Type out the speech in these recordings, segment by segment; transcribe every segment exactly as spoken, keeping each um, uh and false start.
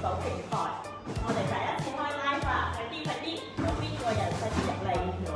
手平台。我哋第一次開 live 啦，快啲快啲，有邊個人快啲入嚟？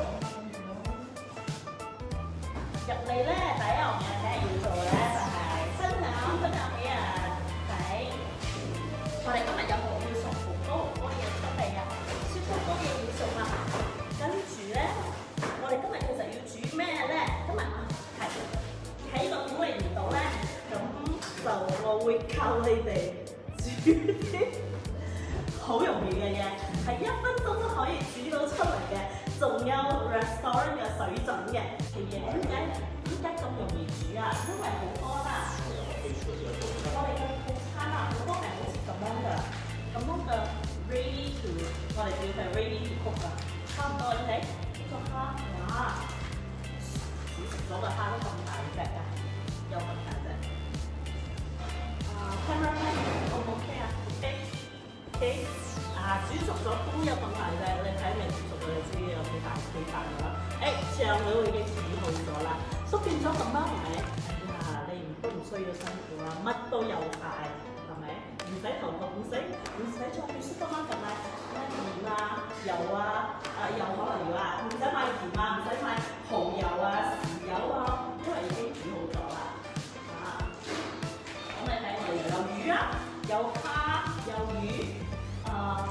入嚟咧，第一樣嘢梗係要做咧，就係分享分享俾人睇。我哋今日有冇要送紅糕紅糕嘢出嚟啊？燒紅糕嘢要送啊！跟住咧，我哋今日其實要煮咩咧？今日係喺個鼓勵唔到咧，咁就我會靠你哋煮啲好容易嘅嘢，係一分鐘都可以煮到出嚟嘅，仲有 restaurant 嘅水準嘅嘅嘢。點解點解咁容易煮啊？因為好多啦，我哋嘅套餐啊，好多係好似咁樣嘅，咁樣嘅 ready to， 我哋叫佢 ready to cook 啊，差唔多你睇呢個蝦，哇！煮熟咗嘅蝦都咁大隻㗎，有咁大隻。啊 cameraman O 唔 OK 啊 ？OK。啊，煮熟咗都有咁大隻，你睇未煮熟你就知有幾大幾大㗎啦。誒，醬料已經煮好咗啦，縮變咗咁多咪？哎呀，你唔都唔需要辛苦啦，乜都有晒，係咪？唔使頭痛，唔使唔使再去 supermarket 買咩鹽啊、油啊、啊油可能要啊，唔使買鹽啊，唔使買蠔油啊、豉油啊，因為已經煮好咗啦。啊，咁你睇我哋又有魚啊，有蝦，有魚。啊，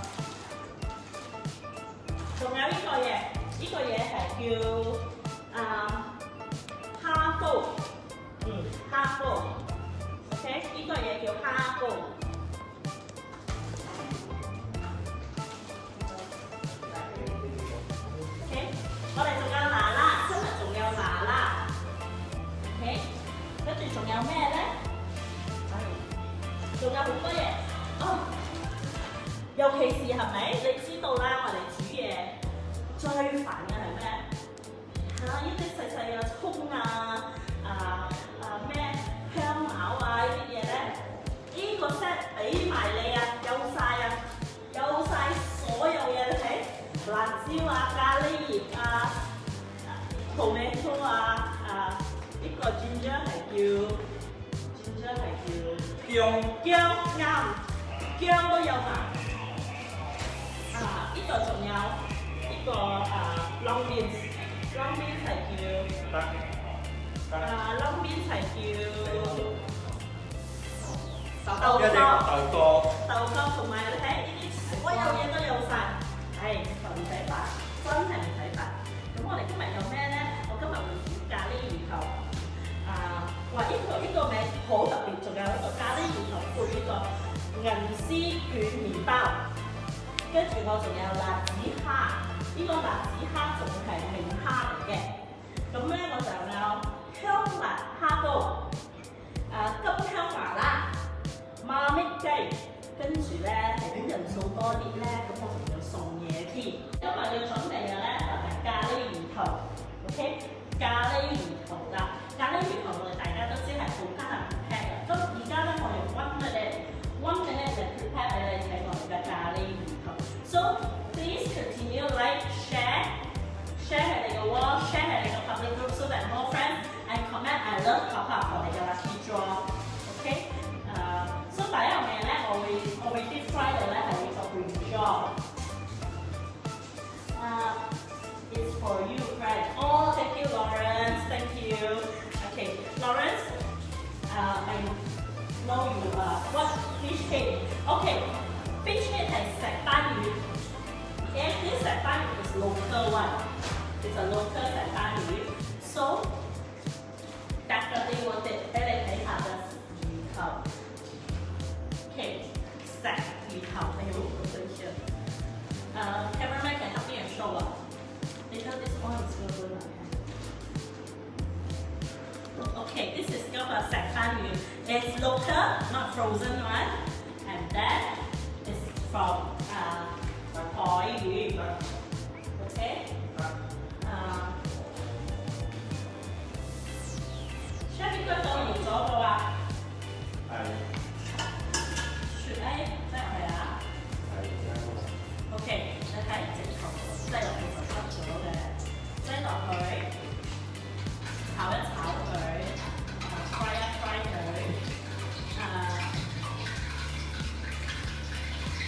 仲有呢個嘢，呢個嘢係叫啊蝦膏，嗯，蝦膏 ，OK， 呢個嘢叫蝦膏。OK， 我哋仲有麻辣，今日仲有麻辣 ，OK， 跟住仲有咩咧？仲有好多嘢，哦。尤其是係咪？你知道啦，我哋煮嘢最煩嘅係咩？嚇！呢啲細細嘅葱啊、啊啊咩香茅啊呢啲嘢咧，呢個 set 俾埋你啊，有晒啊，有晒所有嘢你睇，辣椒啊、咖喱葉啊、tomato 啊、啊呢個 ginger 係叫 ginger 係叫薑薑啱，薑都有埋。啊！呢個仲有呢個啊 long beans，long beans 係叫啊 long beans 係叫豆角，豆角，豆角同埋你睇呢啲所有嘢都有晒，係唔使煩，真係唔使煩。咁我哋今日有咩咧？我今日會煮咖喱魚頭。啊！哇！呢個呢個名好特別，仲有呢個咖喱魚頭配呢個銀絲卷麵包。跟住我仲有辣子蝦，呢、這個辣子蝦仲係明蝦嚟嘅。咁咧我就有香辣蝦膏，誒、啊、金香麻辣、媽咪雞，跟住咧係啲人數多啲咧，咁我仲要送嘢添。今日要準備嘅咧就係咖喱魚頭 ，OK？ 咖喱魚頭啦，咖喱魚頭我哋大家都知係好艱難 prepare 嘅。咁而家咧我用 one minute，one minute 就 prepare 俾你睇我哋嘅咖喱魚。So please continue like, share, share 係你個 wall, share 係你個 public group so that more friends and comment I love Papa 我哋嘅 lucky draw, OK？ 誒，所以第一樣嘢咧，我會我會 deep fry 嘅咧係呢個 brinjal。誒 ，it's for you, Fred. Oh, thank you, Lawrence. Thank you. Okay, Lawrence. 誒 I know you uh what fish cake? Okay.Fish cake 係石斑魚 ，and this 石斑魚 is local one. It's a local 石斑魚 ，so definitely want it 俾你睇下嘅魚頭 ，OK， 石魚頭係好好新鮮。誒 ，cameraman can help me and show 啊。Because this one is so good. Okay, this is 嗰個石斑魚 ，it's local, not frozen one, and then.It's from 誒海魚 ，OK？ 誒 ，Chef 應該講完咗嘅話，係。雪咧，擠入去啊。係。OK， 你睇直頭擠落去就得咗嘅，擠落去，炒一炒佢，誒 fry 一 fry 佢，誒。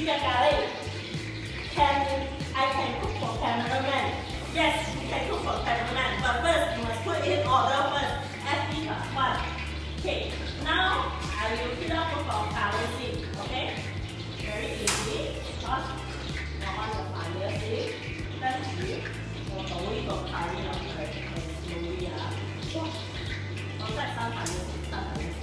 煮嘅咖喱 ，can I can cook for cameraman? Yes, you can cook for cameraman, but first you must put in order first. F D plus one. Okay, now I will heat up for curry seed. Okay, very easy. Because 我按個 fire 先，跟住我倒呢個 curry 落去，嚟燒呀。哇！我真係生粉嘅，生粉嘅。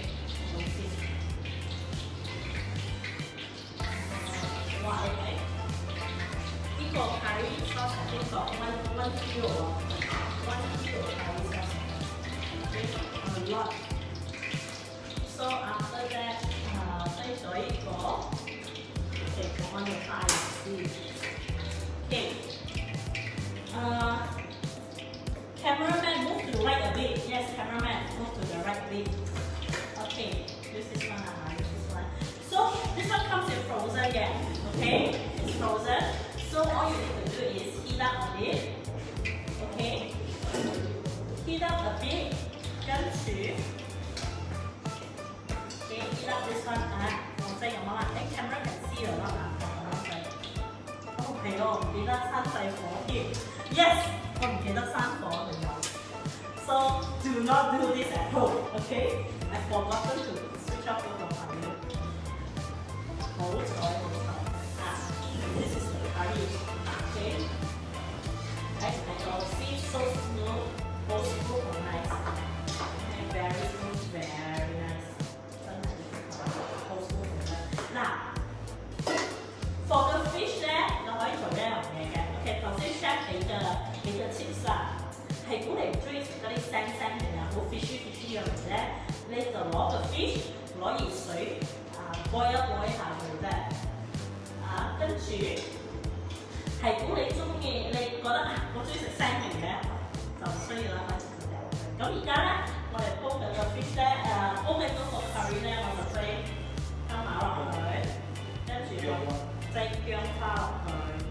哇！你睇呢個 curry sauce 係邊個 ？one one kilo 啊 ，one kilo curry sauce。A lot. So after that, 啊低咗呢個，其實我哋快啲。Okay. Uh, cameraman, move to the right a bit. Yes, cameraman, move to the right a bit. Okay, this is one. Uh, this is one. So this one comes in frozen, yeah. Okay, it's frozen. So all you need to do is heat up a bit. Okay, heat up a bit. 跟住 ，okay, heat up this one 啊，我即係咁啊，誒 camera can see 咗啦，咁樣仔。哦係咯，唔記得閂細火添。Yes， 我唔記得閂火嚟有。So do not do this at home, okay? I forgotten to switch off the fire. 好彩好彩啊 ！This is the curry, okay? I I will see so smooth, so smooth and nice. Very smooth, very nice. 真係好 smooth 嘅。嗱 ，for the fish 咧，你可以做一樣嘢嘅。OK， 頭先 chef 俾嘅俾嘅 tips 啦，係如果你唔中意食嗰啲腥腥嘅啊，好 fishy fishy 嘅嚟咧，你就攞個 fish 攞熱水啊過一過一下佢啫。啊，跟住係如果你中意，你覺得啊，我中意食腥味嘅，就唔需要啦，反正就掉落去。咁而家咧。我哋煲緊個 fish 咧，誒煲緊嗰個 curry 咧，我就擠金馬落去，跟住擠薑花落去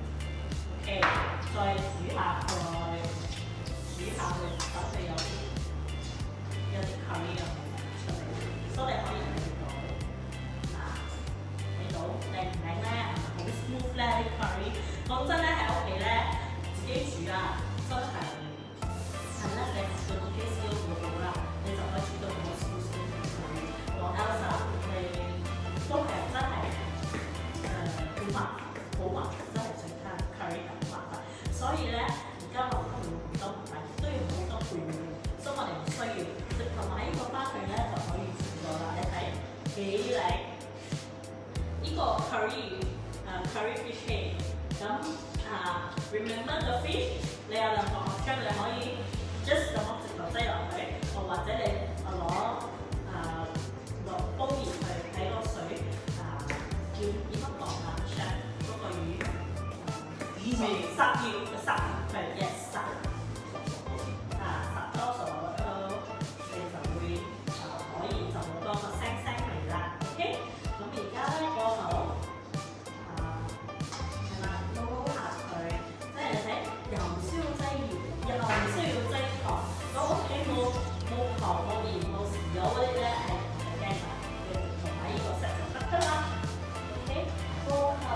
，OK， 再煮下佢，煮下佢，等佢有啲有啲 curry 嘅味出嚟，所以你可以睇到，嗱，睇到靚唔靚咧？好 smooth 咧啲 curry， 講真咧喺屋企咧自己煮啊，真係係咧你做自己燒會好啦。你就可以煮到好少少嘅curry，我 Elsa 你都係真係誒好麻煩，好麻煩，真係整餐 curry 係好麻煩。所以咧，而家我都要好多唔係都要好多配料，所以我哋唔需要直頭買呢個返去咧就可以煮咗啦。你睇幾靚？呢個 curry 誒 curry fish head， 咁啊 remember the fish， 你有兩個 option， 你可以 just 咁樣直頭擠落去。或者你啊攞啊落煲熱佢喺個水啊叫點樣講啊 chef 嗰個魚魚味烚要烚佢 yes 烚啊烚多數都你就會啊可以就好多個腥腥味啦 OK 咁而家咧過後啊係啦撈下佢即係你睇又唔需要擠鹽又唔需要擠糖咁屋企冇冇糖冇鹽冇豉油嗰啲咧係唔使驚㗎，你同埋呢個食就得㗎啦。OK， 過後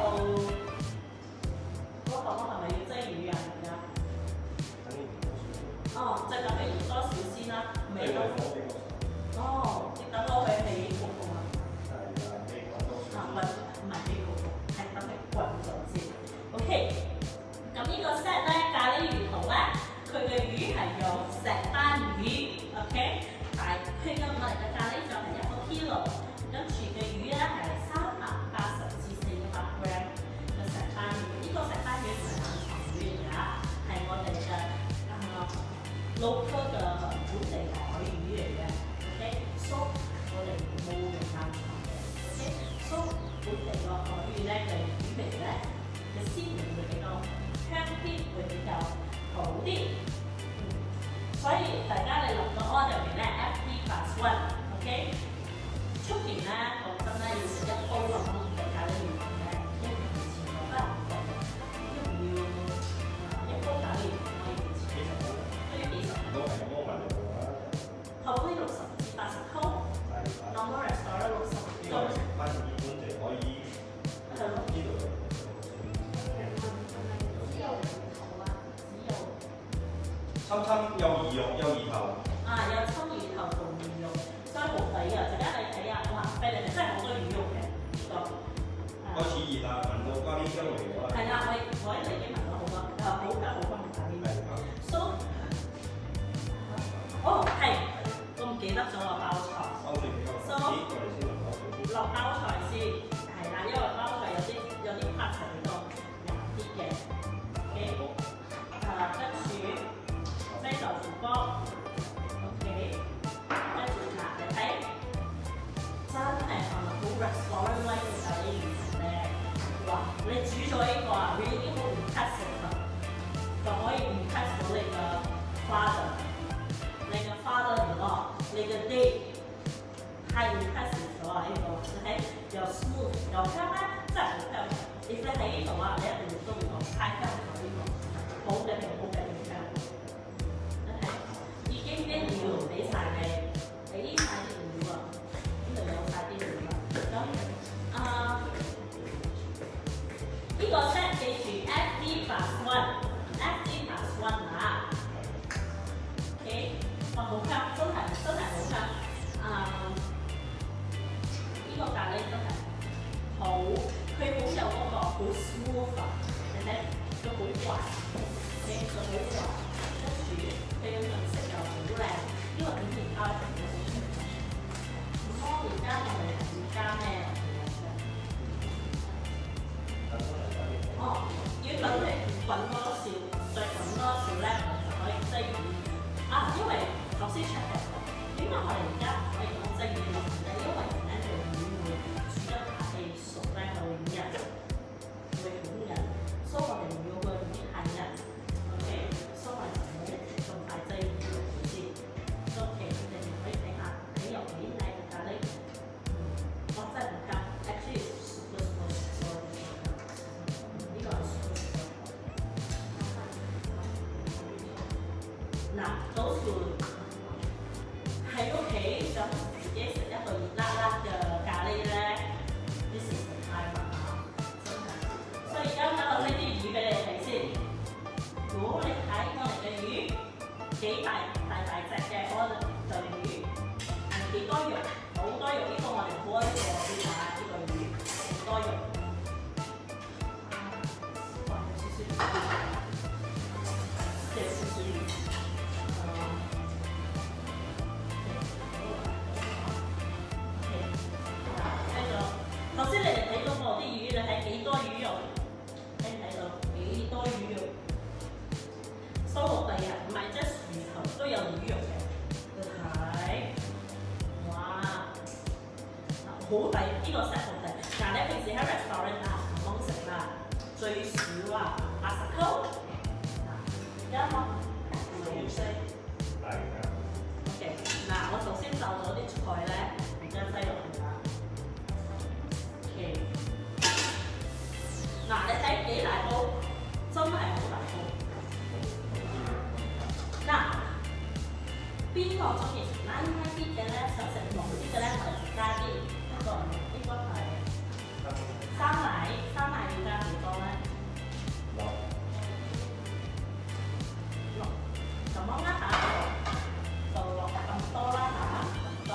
過後我係咪要擠魚啊？而家？哦，即係等佢熱多少先啦，未到。哦，你等我去起焗焗啊。啊，滾唔係起焗焗，係等佢滾咗先。OK， 咁呢個 set 咧咖喱魚頭咧，佢嘅魚係用石斑魚。OK， 但係佢嘅我哋嘅咖喱醬係一個 kilo， 跟住嘅魚咧係三百八十至四百 gram 嘅石斑魚。呢、這個石斑魚唔係冷藏魚嚟㗎，係我哋嘅啊 local 嘅本地海魚嚟嘅。OK，so 我哋冇用冷藏嘅。OK，so 本地嘅海魚咧嘅魚味咧嘅鮮味會比較香啲，會比較好啲。所以大家你落個 order 入面咧 F D plus one，OK？ 出邊咧講真咧要食一煲咁嘅咖喱魚咧，一年前我都係唔貴嘅，要唔要一煲咖喱魚可以幾錢？都要幾十蚊。都係咁，我問你啦。後邊六十至八十溝 ，normal restaurant 六十。有食翻二本就可以。係咯。 有魚肉，有魚頭。啊， 有葱魚頭同魚肉，所以好抵啊！陣間你睇下，哇，菲力真係好多魚肉嘅呢個。 開始熱啦，聞到加啲香味咗啦。係啦， 我我一嚟已經聞到好多，誒好嘅好香嘅咖喱。係啊。So， 哦係，我唔記得咗落包菜。 包菜比較少啲，我哋先落包菜先。落包菜先，係啦，因為包菜有啲有啲 part 係比較硬啲嘅。OK， 誒跟住西豆腐乾。OK， 跟住嗱你睇，真係係咪好 restaurant like 嘅咖喱魚咧？哇！你煮咗呢個啊，佢已經好 impressive 啦，就可以 impress 到你嘅 father。你嘅 father-in-law， 你嘅 date 太 impressive 咗啊！呢個你睇又 smooth 又香咧，真係好香。你你喺呢度啊，你一定要都會講太香咗呢個，好嘅評好嘅評價。你睇已經啲料俾晒你，俾晒啲料啊，呢度有晒啲料啦。咁啊，呢個 set 記住 F D plus one，F D plus one 啊。OK。哇！好香，真係真係好香。啊、嗯，呢、這個咖喱真係好，佢好有嗰個好 smooth 啊！你睇佢好滑，嘅佢好滑，跟住佢嘅顏色又好靚。呢、這個點點加成嘅好出色。唔通而家我哋係要加咩落去？哦，要等佢滾多少，再滾多少咧，我就可以擠魚。啊，因為頭先 check 嘅時候，點解我哋而家可以講蒸魚落去咧？因為咧條魚會煮得太熟咧，就會軟，會好韌，所以我哋唔要個魚太韌。OK， 所以我哋唔好咁快蒸魚落去先。OK， 你哋可以睇下睇入面睇嘅咖喱，我真係唔夠 ，actually super super super， 呢個係 super super。嗱，到時喺屋企想自己食一個熱辣辣嘅咖喱咧，呢時食太密啊，真係。所以而家我拎啲魚俾你睇先。如果你睇我哋嘅魚幾大大大隻嘅，我就魚係幾多肉，好多肉。呢個我哋好多謝先啊，呢個魚好多肉。哇，有少少即係少少魚。頭先你哋睇到我啲魚，你睇幾多魚肉？睇唔睇到幾多魚肉？收落地啊，唔係即係魚頭都有魚肉嘅。你睇，哇！好抵，呢個 set 好抵。嗱，你平時喺 restaurant 啊，唔好食啦，最少啊八十溝。嗱，一蚊五四。係㗎。OK， 嗱，我頭先就咗啲菜咧，而家擠落去啦。嗱，你睇幾大煲，真係好大煲。嗱，邊個中意食奶奶啲嘅咧？想食濃啲嘅咧，我哋加啲。呢個應該係生奶，生奶要加幾多咧？六。六。咁樣啦嚇，就落咁多啦嚇，咁多。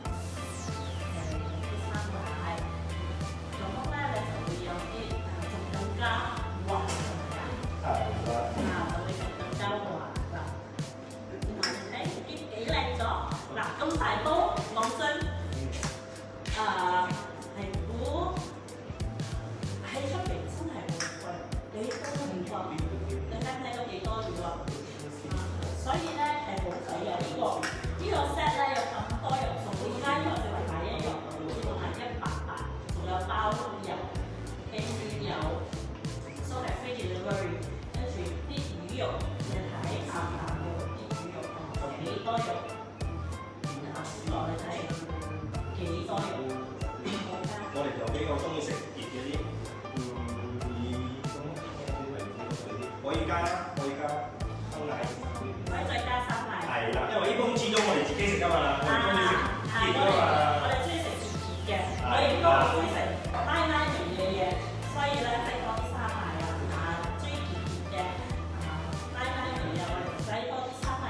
加滑同埋係啦，啊就會更加滑啦。嗱，你睇幾幾靚咗？嗱，咁大煲，講真，誒係估喺出邊真係好貴，幾多魚啊？你睇唔睇到幾多魚啊？所以咧係好抵嘅呢個呢個 set 咧有咁多肉餸，而家呢個淨係買一樣，好似仲係一百八，仲有包油、青椒油。都係非 delivery， 跟住啲魚肉，你睇下下嘅啲魚肉同幾多肉，然後煮落你睇幾多肉，我哋就比較中意食熱嗰啲，嗯，以咁可以加啦，可以加生奶，可以再加生奶。係啦，因為呢煲始終我哋自己食㗎嘛，我哋中意食熱㗎嘛。我哋中意食熱嘅，我哋都唔會食奶奶味嘅嘢，所以咧食多啲生奶。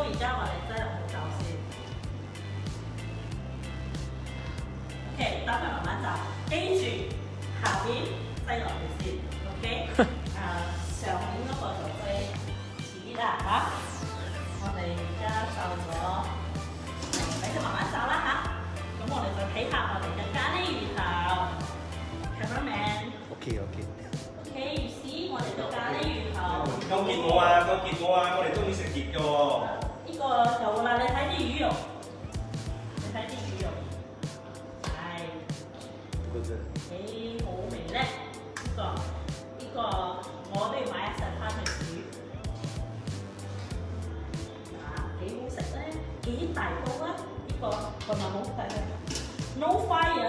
而家我哋擠落去走先。OK， 等佢慢慢走，記住下邊擠落去先。OK， 誒、呃、上面嗰個就擠遲啲啦嚇。我哋而家就咗，俾佢慢慢走啦嚇。咁我哋就睇下我哋嘅咖喱魚頭 ，cameraman。 OK OK。 OK， you see 我哋嘅咖喱魚頭。 夠結我啊！夠結我啊！我哋中意食熱嘅喎。 呢個有啦，你睇啲魚肉，你睇啲魚肉，係幾好味咧？呢個呢個我都要買一隻翻去煮。啊，幾好食咧！幾大煲啊！呢個個咪好大嘅。No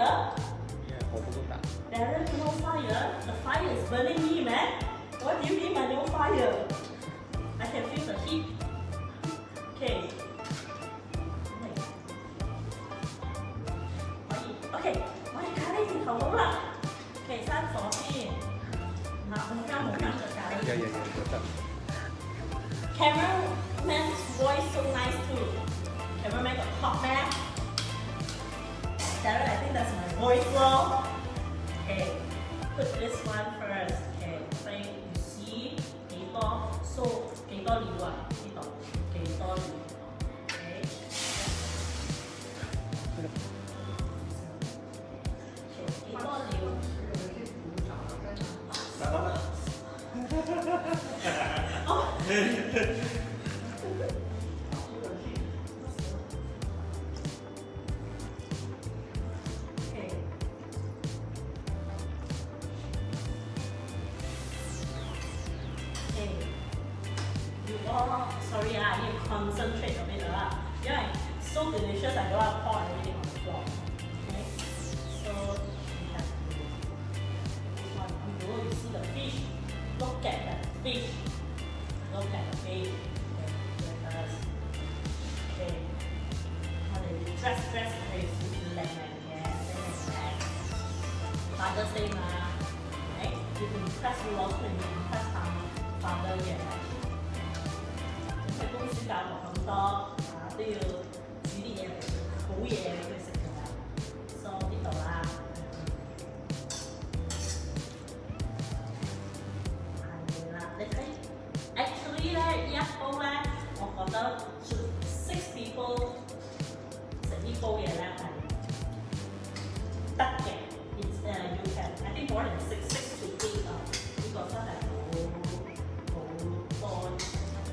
fire。There is no fire. The fire is burning me, man. What do you mean by no fire? I can feel the heat. Okay. 可以。OK， 我哋咖喱魚頭好啦。OK， 閂火先。嗱，我加冇加嘅咖喱。 有有有有得。 Cameraman's voice so nice too. Cameraman got hot man. Darren, I think that's my voice lor. Okay, put this one first. Okay, so you see 幾多 so 幾多料啊？呢度幾多料 ？Okay， 幾多料？哦。Oh, sorry, I need to concentrate a bit lah. Yeah, so delicious. I don't want to pour everything on the floor. Okay, so we have to do this one. Oh, you see the fish? Look at that fish. Look at the fish. Okay, okay. How they dress, dress, very sweet, like that. Yeah, very nice. Father's Day ma. Okay, you impress me also, you impress Father, yeah. 喺公司教學咁多，啊都要煮啲嘢好嘢俾佢食㗎嘛。So 呢度啦，係啦，你睇 ，actually 咧呢一煲咧，我覺得 six people 食呢煲嘢咧係得嘅。It's uh you can I think more than six six to eight 啊，呢個真係好好多。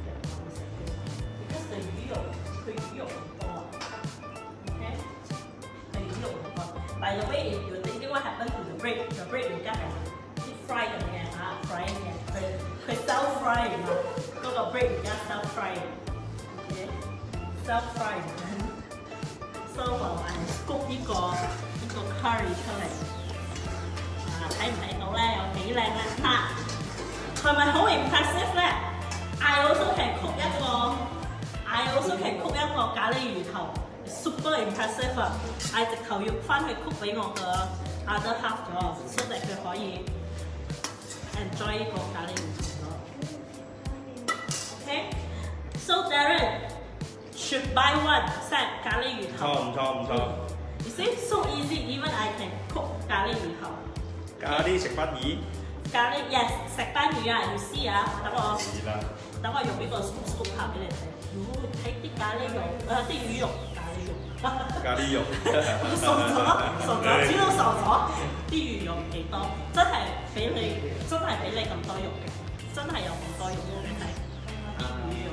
魚肉，佢魚肉唔多啊 ，OK？ 佢魚肉唔多。By the way, if you thinking what happened to the bread, the bread 而家係 deep fry 緊嘅嚇 ，fry 嘅，佢佢 self fry 嘛，嗰個 bread 而家 self fry ，OK？self fry 緊 ，so 我係谷呢個呢個 curry 出嚟，啊睇唔睇到咧？有幾靚咧？嚇，係咪好 impressive 咧 ？I also can cook 一個。I also can cook 一個咖喱魚頭 ，super impressive 啊！I 直頭要翻去 cook 俾我個 other half 咗 ，so that 佢可以 enjoy 呢個咖喱魚頭咯。OK， so Darren should buy one set 咖喱魚頭。 唔錯唔錯唔錯。 You see so easy, even I can cook 咖喱魚頭。 咖喱食鮑魚。咖喱 yes 食鮑魚啊 ，you see 啊，等我等我用呢個 scoop scoop 下俾你睇。睇啲咖喱肉，誒啲魚肉，咖喱肉， 咖喱肉， 熟咗，熟咗，煮到熟咗，啲魚肉幾多？真係俾你，真係俾你咁多肉嘅，真係有咁多肉嘅，你睇啲魚肉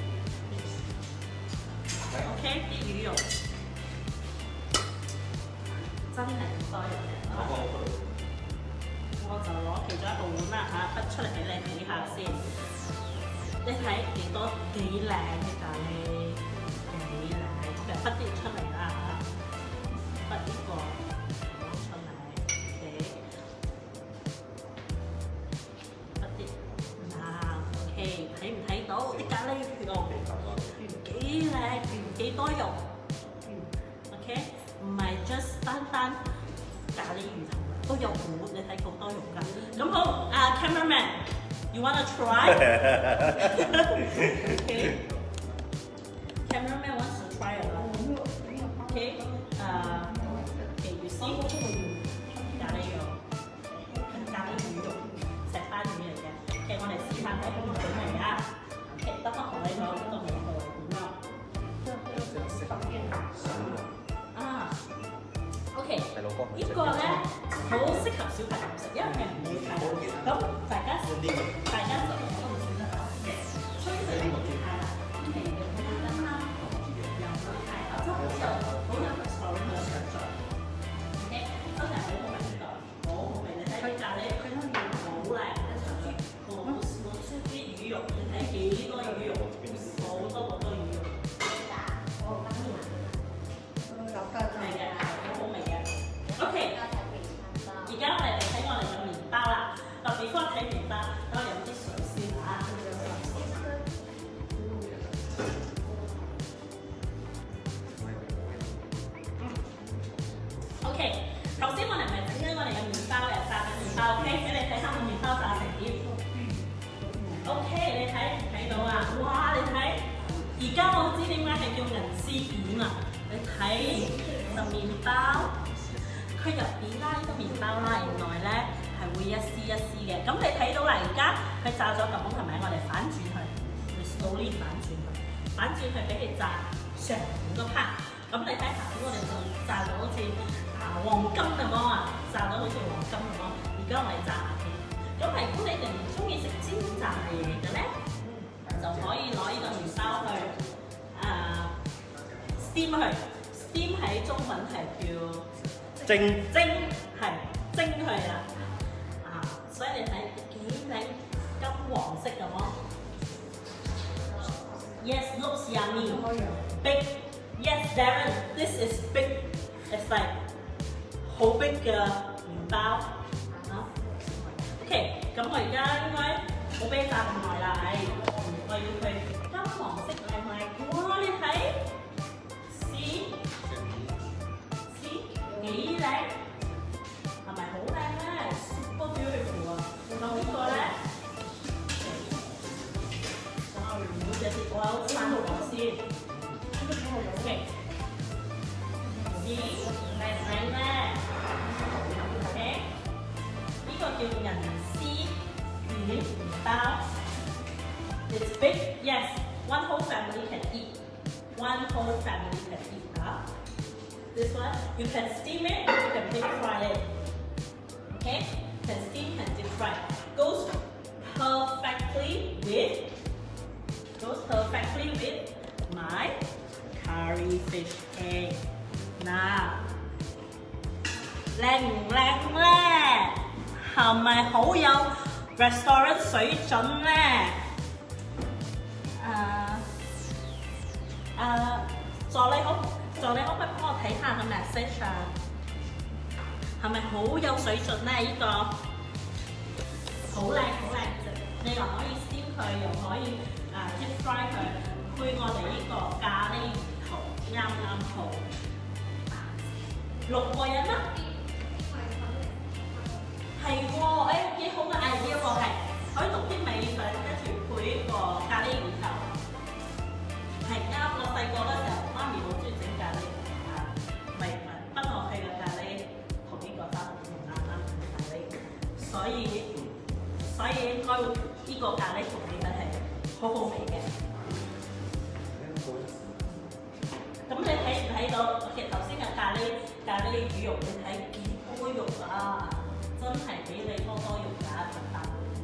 ，OK 啲魚肉，真係咁多肉嘅。我就攞其中一個碗啦嚇，滗出嚟俾你睇下先。你睇幾多幾靚嘅咖喱，幾靚，其實滗啲出嚟啦嚇，滗呢個出嚟，幾滗啲，嗱 ，OK， 睇唔睇到啲咖喱肉？幾靚，幾多肉 ？OK， 唔係 just 單單咖喱魚頭都有碗，你睇好多肉㗎。咁好，啊 cameraman。You wanna try? Okay. 呢個咧好適合小朋友食，因為佢唔會太辣。咁大家大家食我都唔算得辣嘅，所以就唔太辣，味嘅啱啱又唔會太辣，真係好有好有個爽嘅上載。OK， 真係好好味呢個，好好味！你睇佢咖喱，佢都要好靚，跟住我我出啲魚肉，你睇幾多魚肉，好多好多魚肉。係嘅，好好味嘅。OK， 而家我哋嚟睇我哋嘅麵包啦。特別方睇麵包，等我飲啲水先嚇。OK， 頭先我哋咪整緊我哋嘅麵包嘅，炸緊麵包。OK， 俾你睇下個麵包炸成點。OK， 你睇唔睇到啊？哇！你睇，而家我知點解係叫銀絲卷啦。你睇就麵包，佢入邊啦呢個麵包啦，原來咧係會一絲一絲嘅。咁你睇到啦，而家佢炸咗咁，係咪？我哋反轉佢，你 slowly 反轉佢，反轉佢俾佢炸上個 part。咁你睇下邊我哋就炸到好似啊黃金咁樣啊，炸到好似黃金咁樣。而家我哋炸下先。咁係如果你哋唔中意食煎炸嘢嘅咧，就可以攞呢個麵包去啊。steam 佢 ，steam 喺中文係叫蒸， 蒸係蒸佢啦，啊，所以你睇幾靚金黃色咁咯。Yes, looks yummy. Big. Yes, Darren, this is big. It's like 好 big 嘅麵包啊。OK， 咁我而家應該冇俾炸咁耐啦，唉，我要佢金黃色靚靚。哇，你睇。幾靚，係咪好靚咧 ？Super beautiful 啊！咁呢個咧，我唔好隻碟，我有三個先。OK， 咦，靚唔靚咧 ？OK， 呢個叫銀絲卷麵包。It's big, yes. One whole family can eat. One whole family can eat 啊。This one, you can steam it, you can deep fry it. Okay? Can steam and deep fry. Goes perfectly with goes perfectly with my curry fish egg. 嗱，靚唔靚咧？係咪好有 restaurant 水準咧？誒誒，助理好。助理可唔可以幫我睇下個 message 啊？係咪好有水準咧？呢、這個好靚好靚食，你又可以 steam 佢，又可以啊 deep fry 佢，配我哋呢個咖喱魚頭，啱啱好。六個人啦，係喎，誒幾好嘅 idea 喎，係可以落啲米粉，跟住配呢個咖喱魚頭，係啱我細個嗰時候，媽咪好中意整咖喱啊，米粉不落去嘅咖喱同呢個三唔啱啱咖喱，所以所以應該呢個咖喱同米粉係好好味嘅。咁你睇唔睇到？其實頭先嘅咖喱咖喱魚肉，你睇幾多肉啊？真係俾你多多肉㗎，特特好。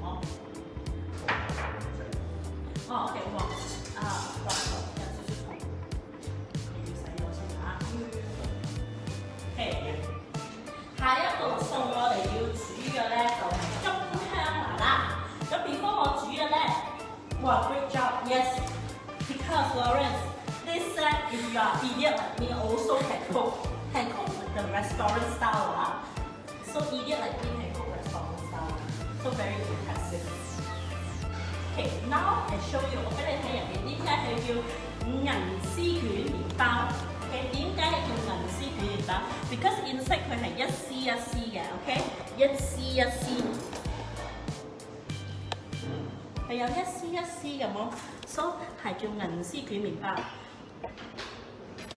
哦 ，OK， 喎，啊，哇，有少少痛，你要洗咗先嚇。OK， 下一道餸我哋要煮嘅咧就係金香麻辣。咁 before 我煮嘅咧，哇 ，great job，yes，because Lawrence。This set if you are idiot like me also can cook, can cook the restaurant style 啊。So idiot like me can cook restaurant style, so very impressive. Okay, now I show you 我俾你睇入邊點解係叫銀絲卷麵包。Okay， 點解係叫銀絲卷麵包 ？Because inside 佢係一絲一絲嘅 ，OK， 一絲一絲。係有一絲一絲咁咯，所以係叫銀絲卷麵包。